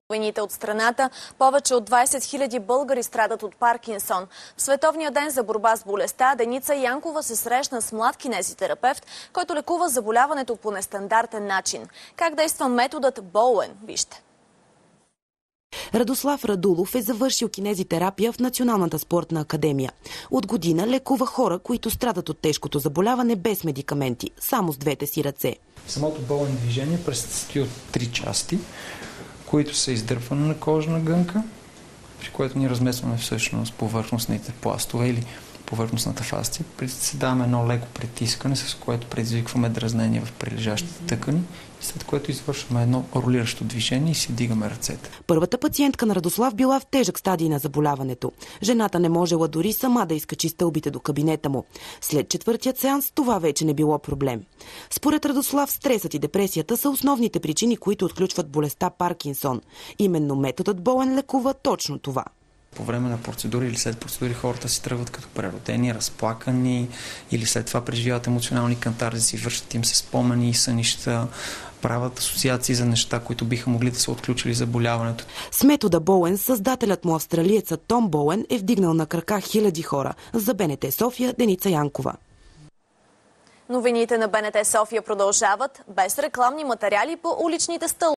Новините от страната. Повече от 20 000 българи страдат от Паркинсон. В Световния ден за борба с болестта Деница Янкова се срещна с млад кинезитерапевт, който лекува заболяването по нестандартен начин. Как действа методът Боуен? Вижте. Радослав Радулов е завършил кинезитерапия в Националната спортна академия. От година лекува хора, които страдат от тежкото заболяване без медикаменти, само с двете си ръце. Самото Боуен движение състои от 3 части, които са издърпване на кожна гънка, при което ние разместваме всъщност повърхностните пластове или повърхностната фасция. Си даваме едно леко притискане, с което предизвикваме дразнение в прилежащите тъкани, след което извършваме едно ролиращо движение и си дигаме ръцете. Първата пациентка на Радослав била в тежък стадий на заболяването. Жената не можела дори сама да изкачи стълбите до кабинета му. След четвъртият сеанс това вече не било проблем. Според Радослав, стресът и депресията са основните причини, които отключват болестта Паркинсон. Именно методът Боуен лекува точно това. По време на процедури или след процедури хората си тръгват като преродени, разплакани или след това преживяват емоционални катарзиси, вършат им се спомени и сънища, правят асоциации за неща, които биха могли да са отключили заболяването. С метода Боуен създателят му австралиецът Том Боуен е вдигнал на крака хиляди хора. За БНТ София, Деница Янкова. Новините на БНТ София продължават без рекламни материали по уличните стълбове.